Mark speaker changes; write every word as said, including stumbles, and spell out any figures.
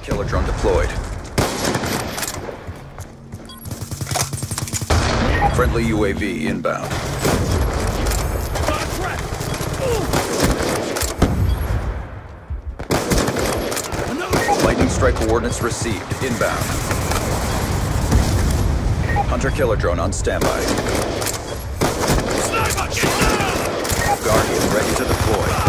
Speaker 1: Killer drone deployed. Friendly U A V inbound. Lightning strike coordinates received. Inbound. Hunter-killer drone on standby. Guardian ready to deploy.